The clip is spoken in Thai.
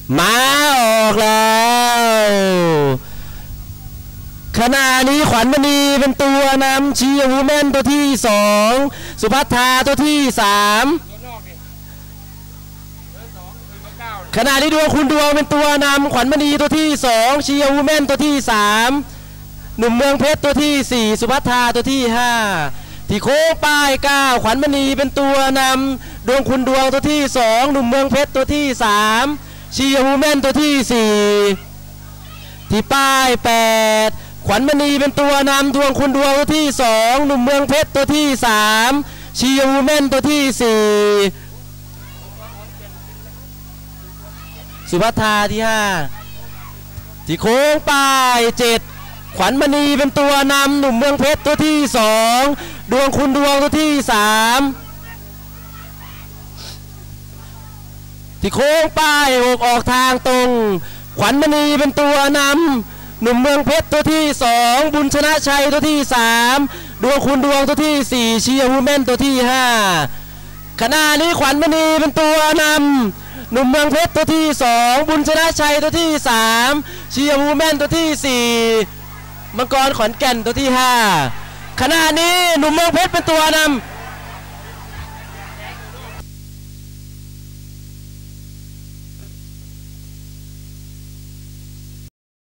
มาออกแล้วขณะนี้ขวัญมณีเป็นตัวนำชีวูแมนตัวที่2สุภัทราตัวที่3ขณะนี้ดวงคุณดวงเป็นตัวนำขวัญมณีตัวที่2ชีวูแมนตัวที่3หนุ่มเมืองเพชรตัวที่4สุภัทราตัวที่5ที่โค้งป้าย9ขวัญมณีเป็นตัวนำดวงคุณดวงตัวที่2หนุ่มเมืองเพชรตัวที่3ชีวูแมนตัวที่4ที่ป้าย8ขวัญมณีเป็นตัวนำดวงคุณดวงตัวที่2หนุ่มเมืองเพชรตัวที่3ชีวูแมนตัวที่4สุภัทราที่5ที่โค้งป้าย7ขวัญมณีเป็นตัวนำหนุ่มเมืองเพชรตัวที่2ดวงคุณดวงตัวที่3ที่โค้งป้าย6ออกทางตรงขวัญมณีเป็นตัวนำหนุ่มเมืองเพชรตัวที่2บุญชนะชัยตัวที่3ดวงคุณดวงตัวที่4เชียร์วูแมนตัวที่5ขณะนี้ขวัญมณีเป็นตัวนำหนุ่มเมืองเพชรตัวที่2บุญชนะชัยตัวที่3เชียร์วูแมนตัวที่4มังกรขอนแก่นตัวที่5ขณะนี้หนุ่มเมืองเพชรเป็นตัวนำ